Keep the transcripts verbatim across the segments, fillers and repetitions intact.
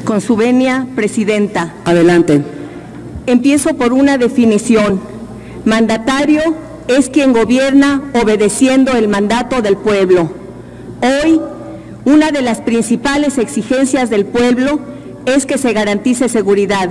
Con su venia, Presidenta. Adelante. Empiezo por una definición. Mandatario es quien gobierna obedeciendo el mandato del pueblo. Hoy, una de las principales exigencias del pueblo es que se garantice seguridad.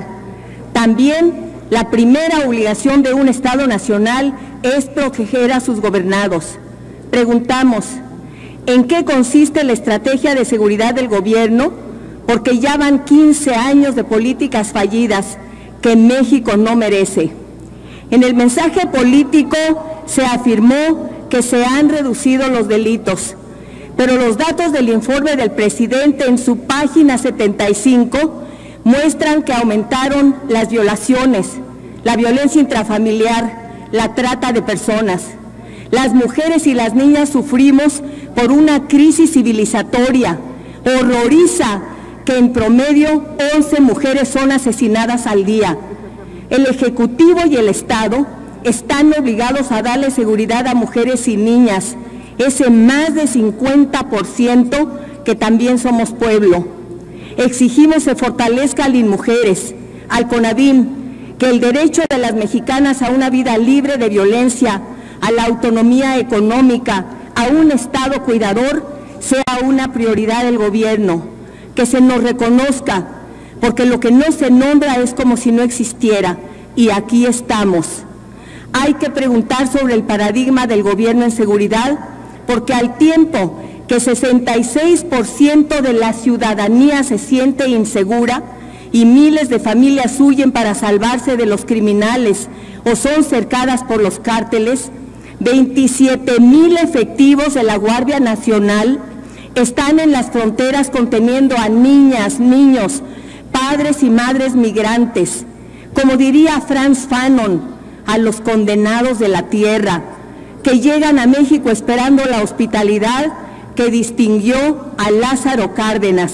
También la primera obligación de un Estado nacional es proteger a sus gobernados. Preguntamos, ¿en qué consiste la estrategia de seguridad del gobierno? Porque ya van quince años de políticas fallidas que México no merece. En el mensaje político se afirmó que se han reducido los delitos, pero los datos del informe del presidente en su página setenta y cinco muestran que aumentaron las violaciones, la violencia intrafamiliar, la trata de personas. Las mujeres y las niñas sufrimos por una crisis civilizatoria. Horroriza que en promedio once mujeres son asesinadas al día. El Ejecutivo y el Estado están obligados a darle seguridad a mujeres y niñas, ese más de cincuenta por ciento que también somos pueblo. Exigimos se fortalezca al INMujeres, al CONAVIM, que el derecho de las mexicanas a una vida libre de violencia, a la autonomía económica, a un Estado cuidador, sea una prioridad del gobierno. Que se nos reconozca, porque lo que no se nombra es como si no existiera, y aquí estamos. Hay que preguntar sobre el paradigma del gobierno en seguridad, porque al tiempo que sesenta y seis por ciento de la ciudadanía se siente insegura y miles de familias huyen para salvarse de los criminales o son cercadas por los cárteles, veintisiete mil efectivos de la Guardia Nacional están en las fronteras conteniendo a niñas, niños, padres y madres migrantes. Como diría Frantz Fanon, a los condenados de la tierra, que llegan a México esperando la hospitalidad que distinguió a Lázaro Cárdenas.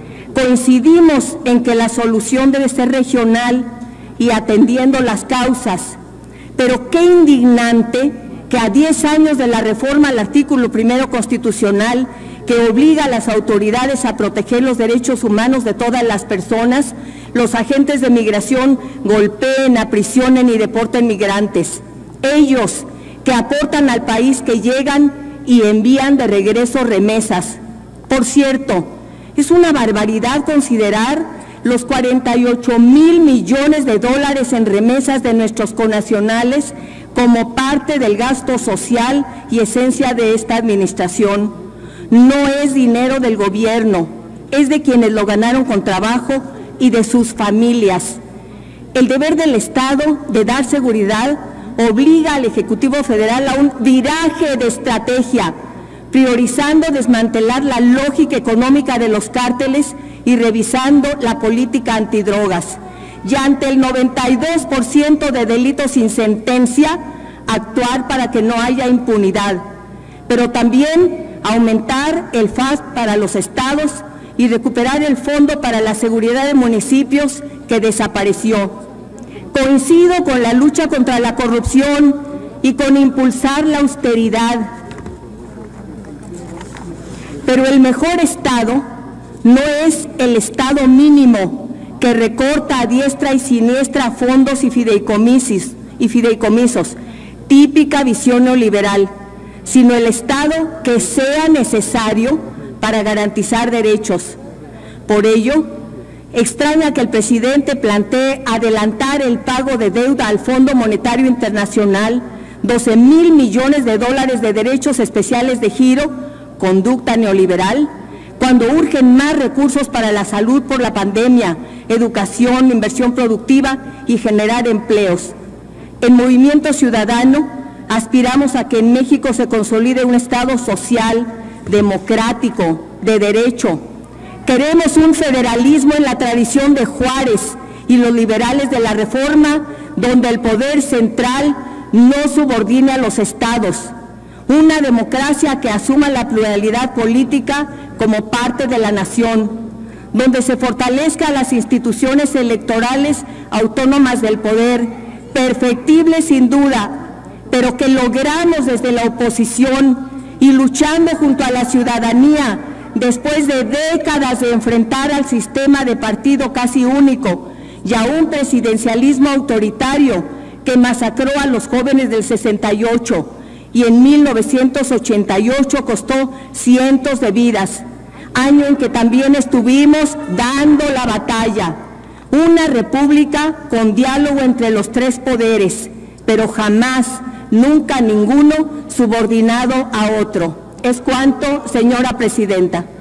Coincidimos en que la solución debe ser regional y atendiendo las causas, pero qué indignante que a diez años de la reforma al artículo primero constitucional que obliga a las autoridades a proteger los derechos humanos de todas las personas, los agentes de migración golpeen, aprisionen y deporten migrantes. Ellos que aportan al país, que llegan y envían de regreso remesas. Por cierto, es una barbaridad considerar los cuarenta y ocho mil millones de dólares en remesas de nuestros connacionales como parte del gasto social y esencia de esta administración. No es dinero del gobierno, es de quienes lo ganaron con trabajo y de sus familias. El deber del Estado de dar seguridad obliga al Ejecutivo Federal a un viraje de estrategia, priorizando desmantelar la lógica económica de los cárteles y revisando la política antidrogas. Y ante el noventa y dos por ciento de delitos sin sentencia, actuar para que no haya impunidad, pero también aumentar el F A S para los estados y recuperar el Fondo para la Seguridad de Municipios que desapareció. Coincido con la lucha contra la corrupción y con impulsar la austeridad, pero el mejor Estado no es el Estado mínimo que recorta a diestra y siniestra fondos y fideicomisos, y fideicomisos, típica visión neoliberal, sino el Estado que sea necesario para garantizar derechos. Por ello, extraña que el presidente plantee adelantar el pago de deuda al Fondo Monetario Internacional, doce mil millones de dólares de derechos especiales de giro, conducta neoliberal, cuando urgen más recursos para la salud por la pandemia, educación, inversión productiva y generar empleos. En Movimiento Ciudadano, aspiramos a que en México se consolide un Estado social, democrático, de derecho. Queremos un federalismo en la tradición de Juárez y los liberales de la Reforma, donde el poder central no subordine a los estados. Una democracia que asuma la pluralidad política como parte de la nación, donde se fortalezcan las instituciones electorales autónomas del poder, perfectibles sin duda, pero que logramos desde la oposición y luchando junto a la ciudadanía después de décadas de enfrentar al sistema de partido casi único y a un presidencialismo autoritario que masacró a los jóvenes del sesenta y ocho y en mil novecientos ochenta y ocho costó cientos de vidas, año en que también estuvimos dando la batalla. Una república con diálogo entre los tres poderes, pero jamás, nunca ninguno subordinado a otro. Es cuanto, señora presidenta.